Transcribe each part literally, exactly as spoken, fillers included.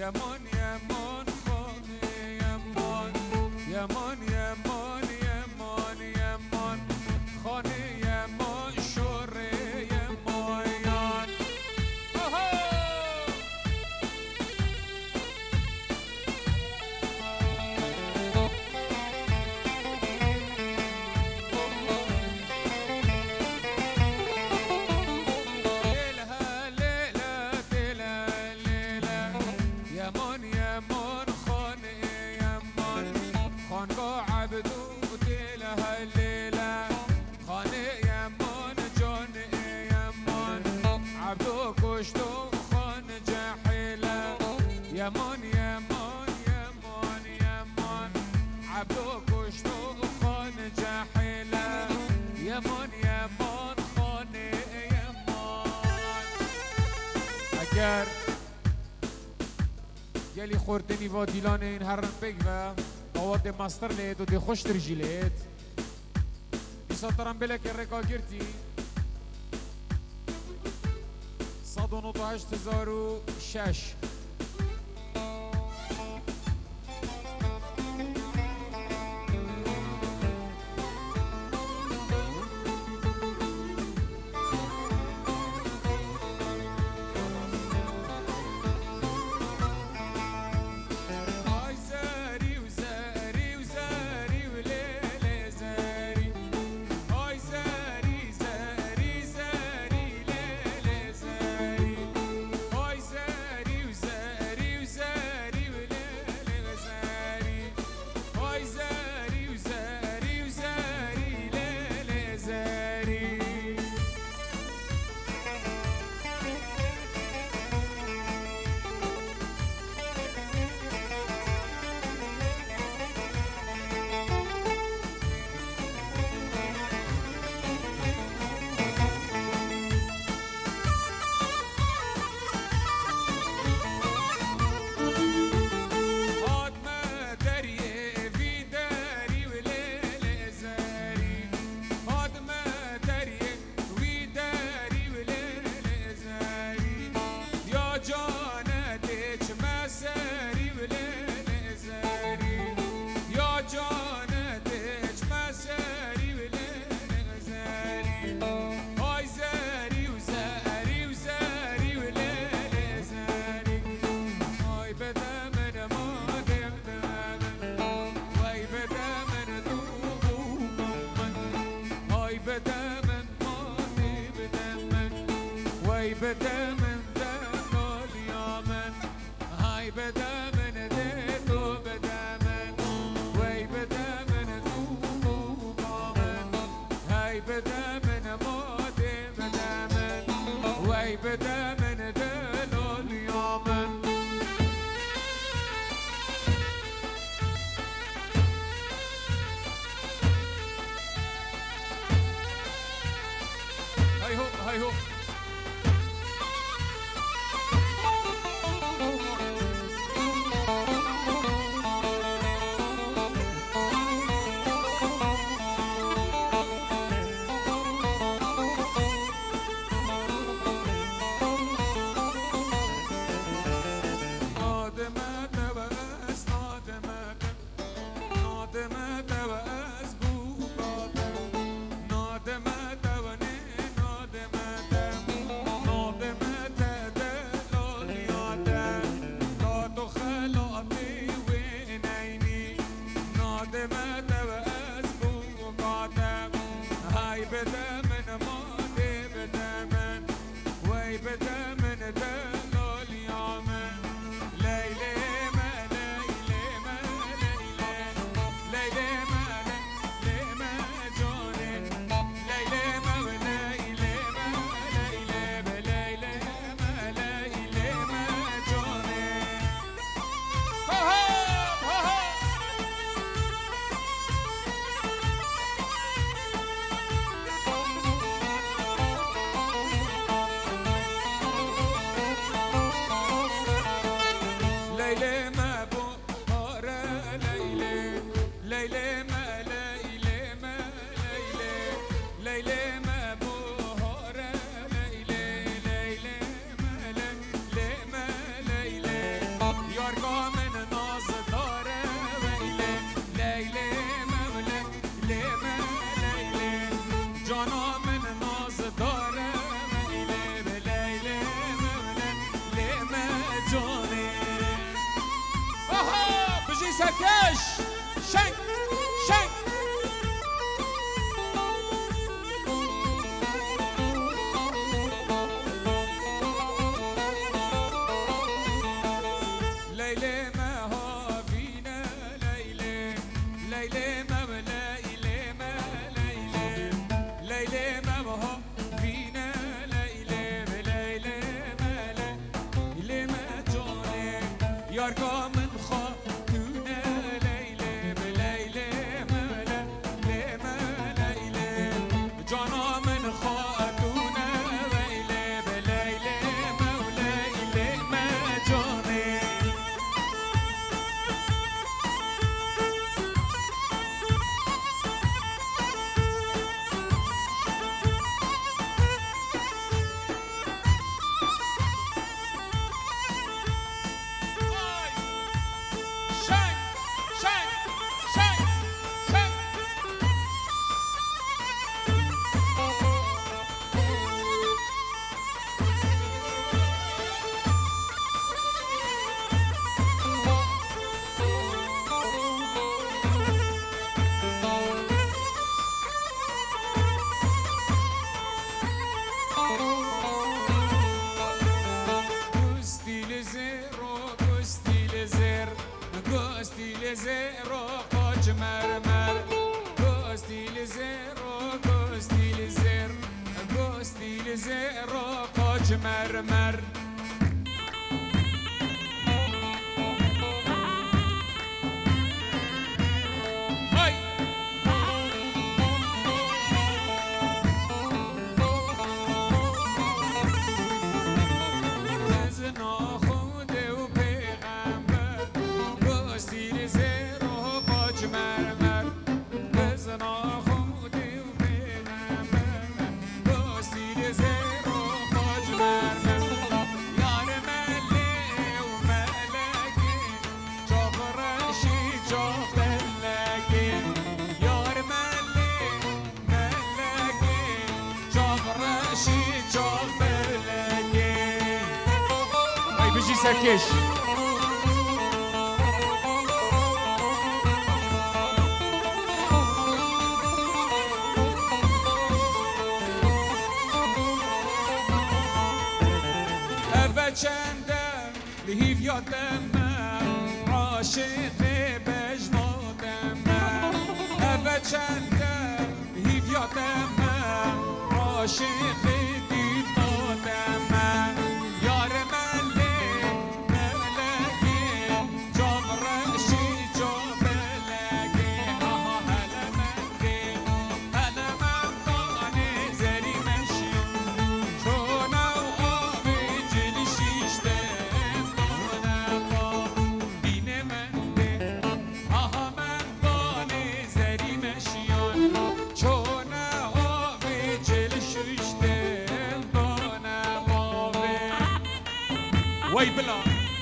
یمان یمان خانه یمان یمان یمان یمان یمان خانه یمان شوره یمایان یمان یمان خانه یمان خانگاه عبدو دلها لیله خانه یمان جان یمان عبدو کشتو خان جحیله یمان یمان یمان یمان عبدو کشتو خان جحیله یمان یمان خانه یمان اگر گلی خوردنی و دیلان این هر بگ و آواد مستر لید و دی خوش ترجی لید ایسا ترم بله که رکا گرتی صد و نوت و هشت هزار و شش بدمن دم اليمن هاي بدمن ديتو بدمن وي بدمن دوبو بامن هاي بدمن مودي بدمن وي بدمن دلو اليمن هاي هو هاي هو سکش شنگ شنگ لیلی ما بینه لیلی لیلی ما لیلی ما لیلی لیلی ما بینه لیلی لیلی ما لیلی ما جانه یارگاه من خاتونه لیلی لیلی ما لیلی ما لیلی جانا من خاتونه لیلی لیلی ما لیلی ما جانه zero koç mermer Gostil zero Gostil zero Gostil zero koç mermer Hay Nezna khude u peygamber Gostil zero koç mermer Nezna khude u peygamber Gostil zero koç mermer Yar mele u meleke Çok raşi çok belleke Yar mele meleke Çok raşi çok belleke Ay bir şey serkeş چندم لهیف یادم عاشق بجنادم اوه چندم لهیف یادم عاشق دیدادم یار مله ملگی جام رشی جام بلگی ها ها هلا منگی هلا من دانه زری مشی چونه وای بلا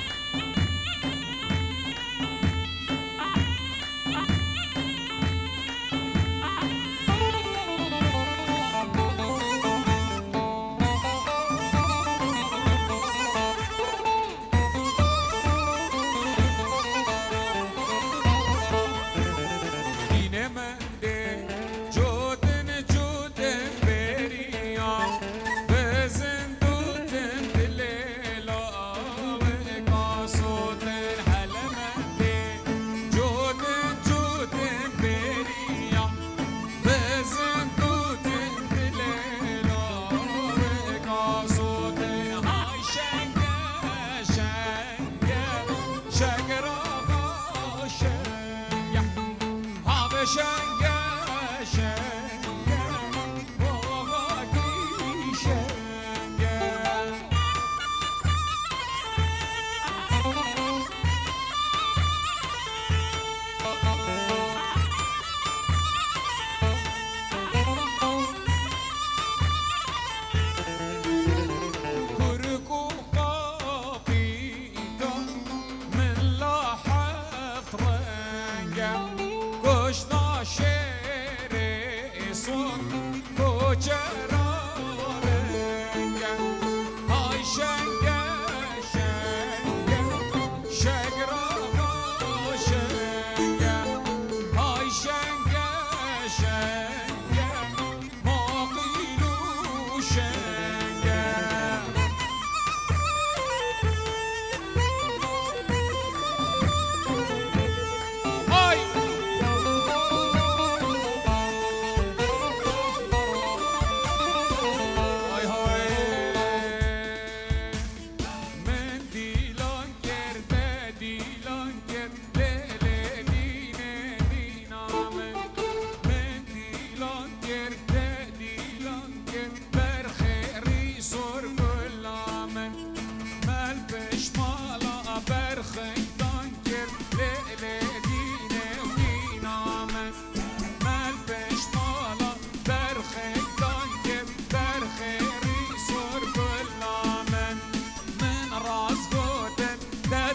دین من ده جودن جودن بریام بزن دوتن دلیلا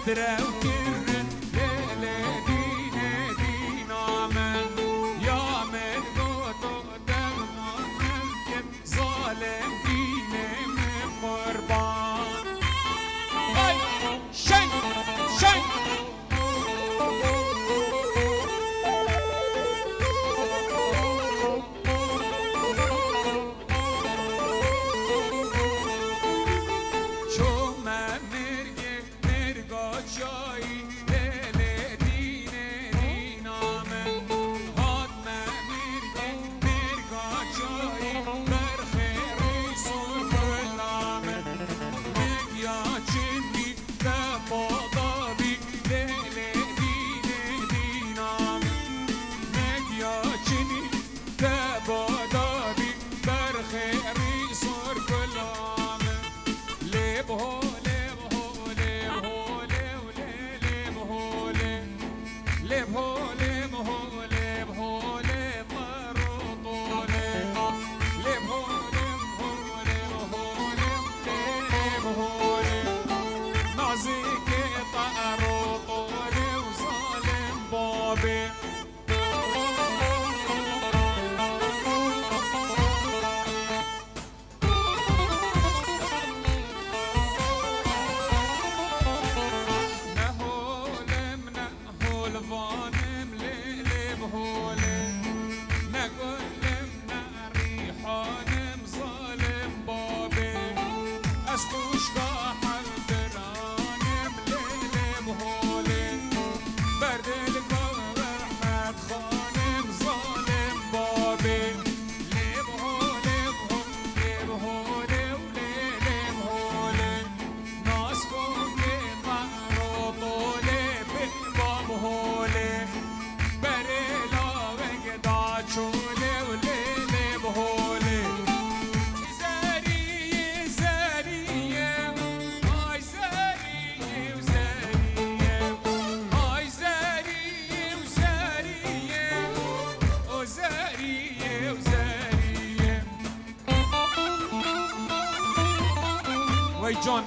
بدره وكرن ليلة دينه دينا من يا من قوتو دمنا ممكن ظالم دينه من قربان هاي شي شي John.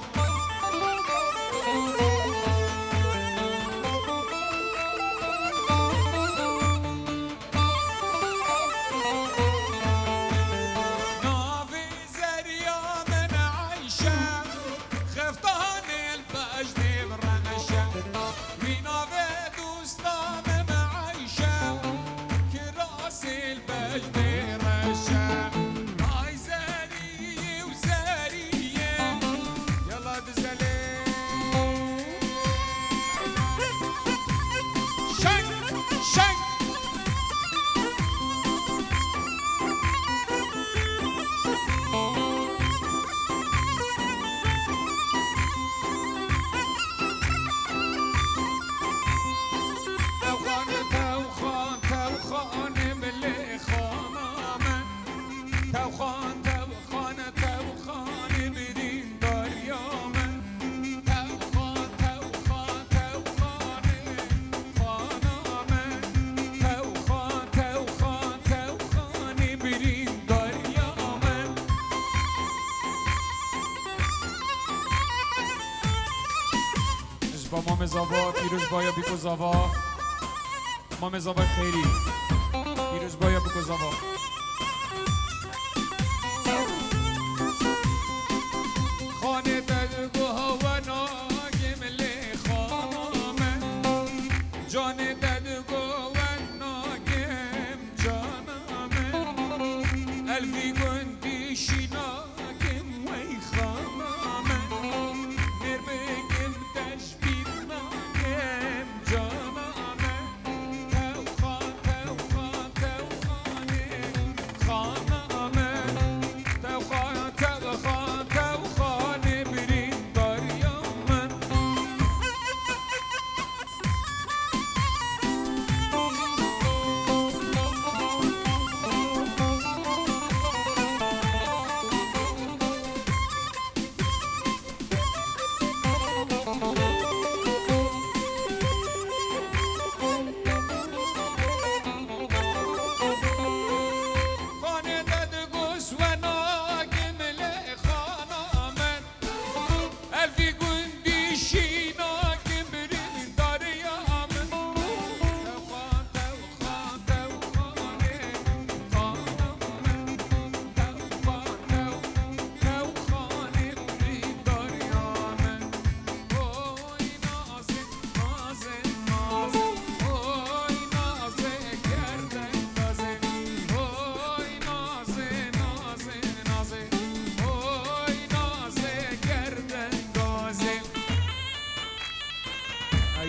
مام زاوا پیروز بایا بیکو زاوا مام زاوا خیری پیروز بایا بیکو زاوا خانه ددگو هوا ناگم لی خانم جان ددگو و ناگم جانم الفی گندی شیناگم وی خانم نربگم تشبیه جانم تو خان تو خان تو خانه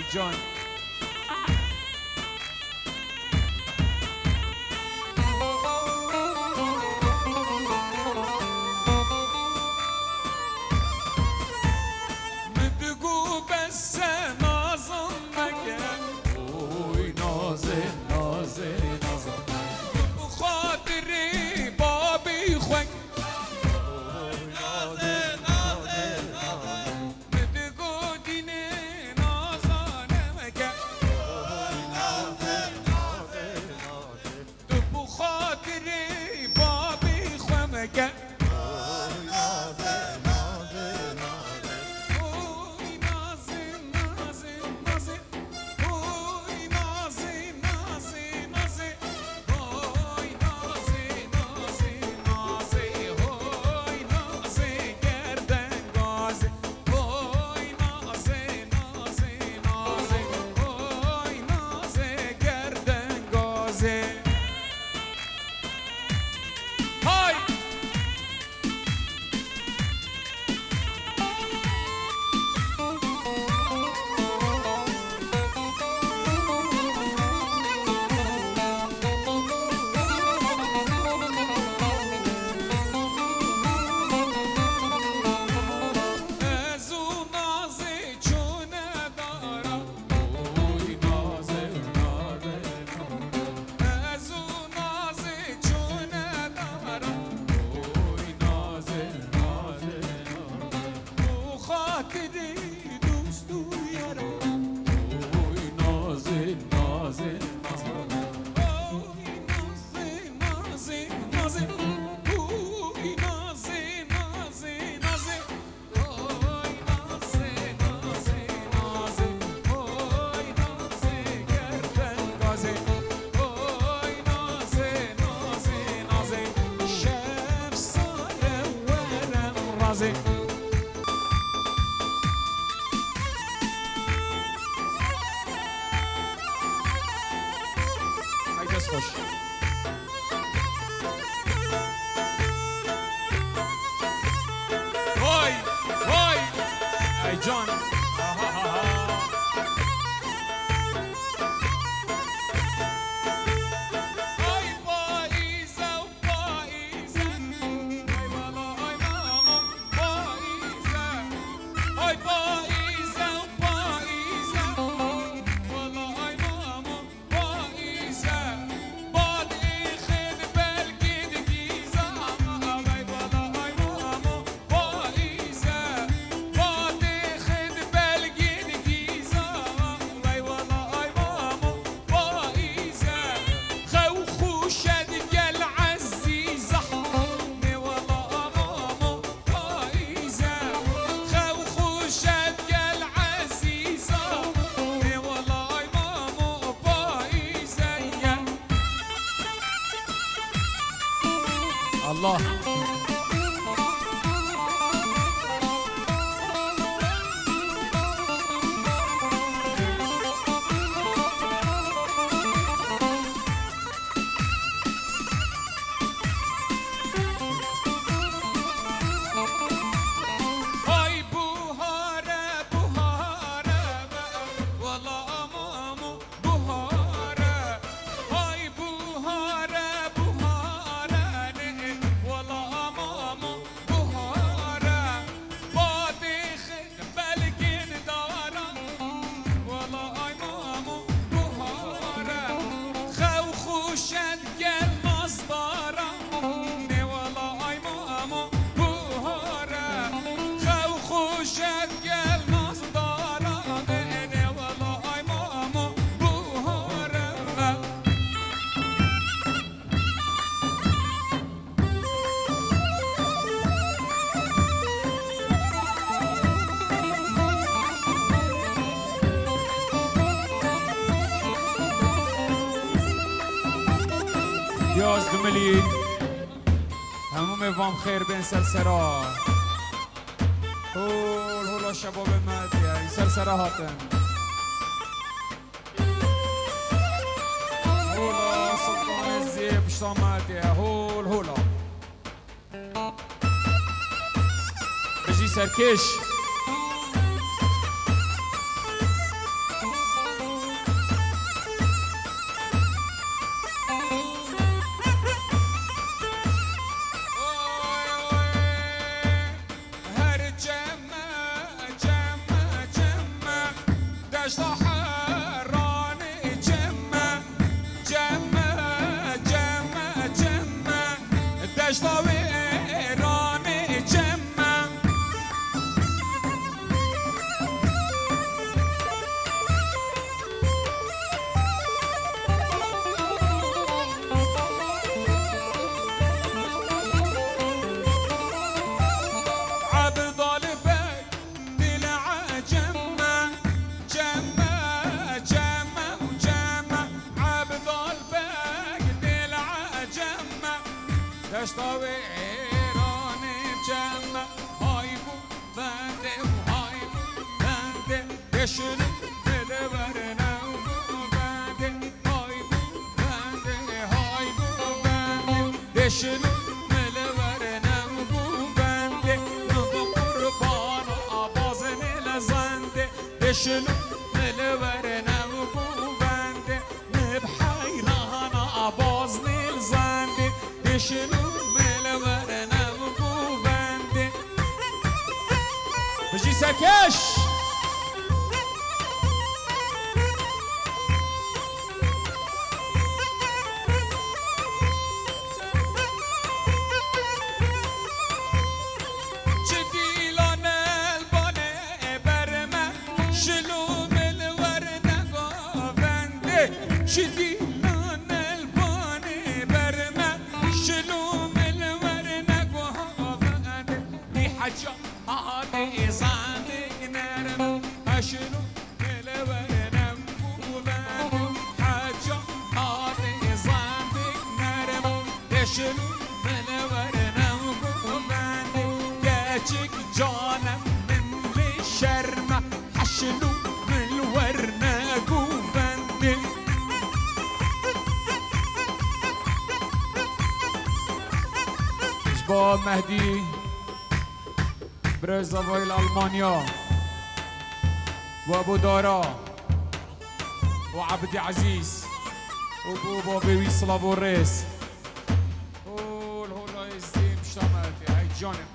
جان الله یازده ملی هموم وام خیر بین سلسرا هول هولا شباب مدیه این سلسره هاتن هولا سلطان زیب شتا مدیه هول هولا بجی سرکش دشت حراني جمة جمة جمة جمة دشت ويراني جمة عبد البيت طلع جمة جمة جمة وجمة عبد البيت طلع جمة دشت ويراني جمة هاي بو بندي وهاي بو بندي يشنو مدبرنا وبو بندي هاي بو بندي هاي بو بندي يشنو مدبرنا وبو بندي نبو قربان آبازن لزنده يشنو مدبرنا وبو بندي نبحيران آبازن لزنده يشنو مدبرنا وبو بندي بجي سكش جديلان البانه برمه شلوم الورنه گاونده جديلان البانه برمه شلوم الورنه گاونده دي حاجه هادي زاني نرم اشلو الورنه گاونده حاجه هادي زاني نرم اشلو الورنه گاونده جاك جانم من الشرمة حشلو من الورنة جوفندي شباب مهدي برزافوي الألمانيا وأبو دارا وعبد عزيز وبوبا بيوي سلافو الريس والهولا يزدي مشتمت هاي جانب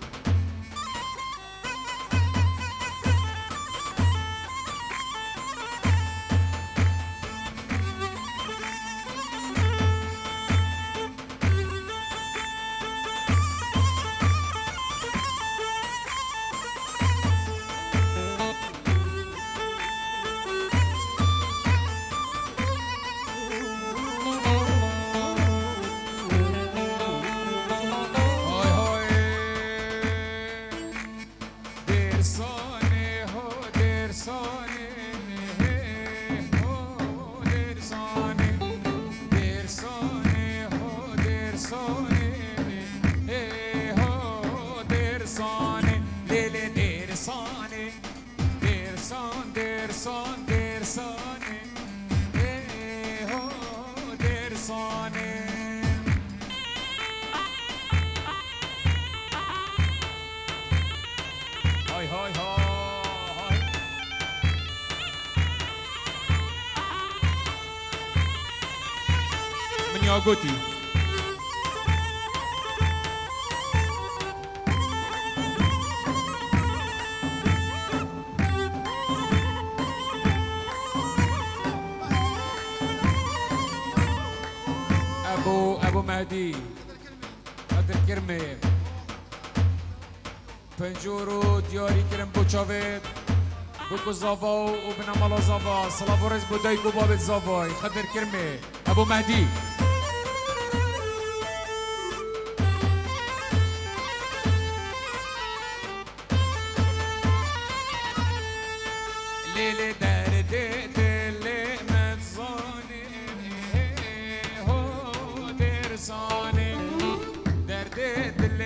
من ياقوتي ابو ابو مهدي قدر كرمه پنجورو دیاری کرم بوچاوید بکو زاوا و بنامالا زاوا سلافورز بودای کو بابت زاوای خدر کرمه ابو مهدی لیل درد دل مزانه هو درسانه درد دل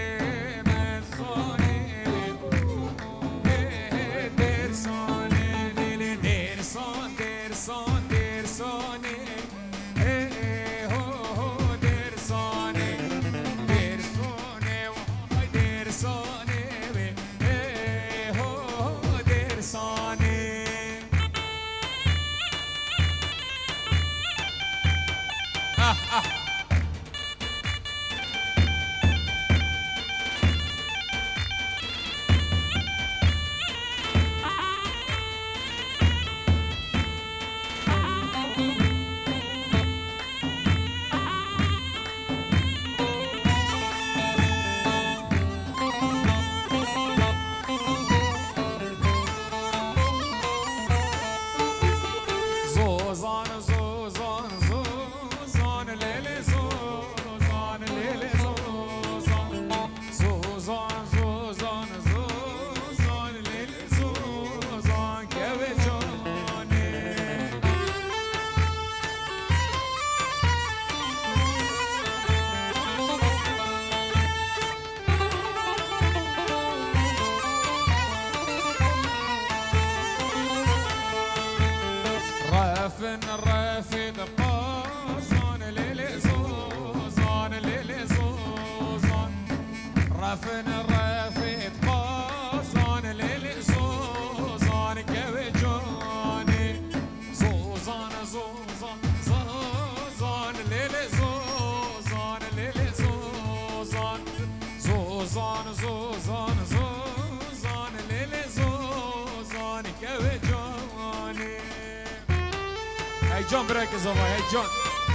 رافن الرافد قازان ليلي زوزان ليلي زوزان رافن الرافد قازان ليلي زوزان كوجاني زوزان زوزان زوزان ليلي زوزان ليلي زوزان زوزان زوزان زوزان ليلي زوزان كوجاني هاي جون بركز والله هاي جون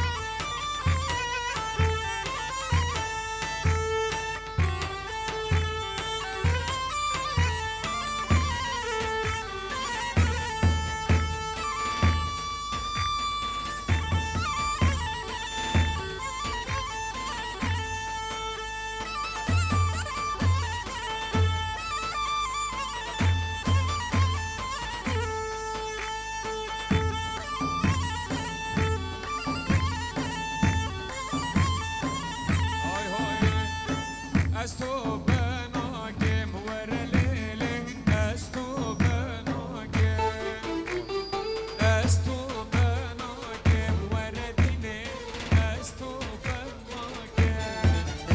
استو بناكم ورا ليلي استو بناكم استو بناكم ورا ديني استو بناكم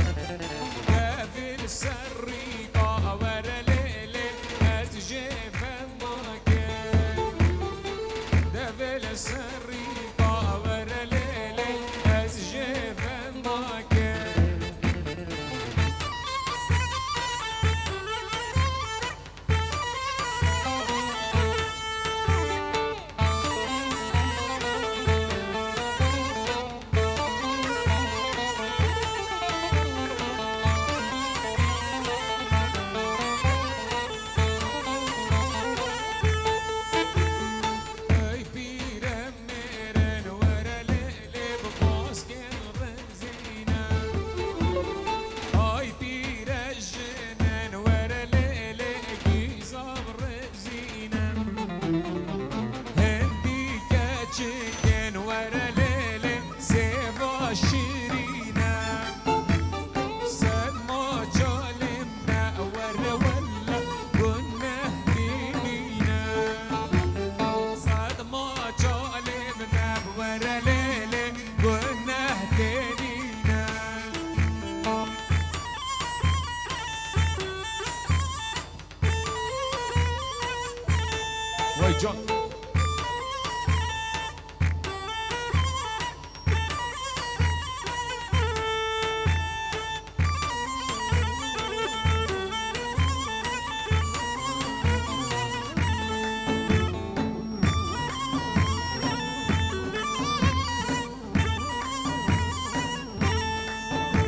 قافل السريقة ورا ليلي اتجي بناكم قافل السريقة ورا ليلي اتجي بناكم John.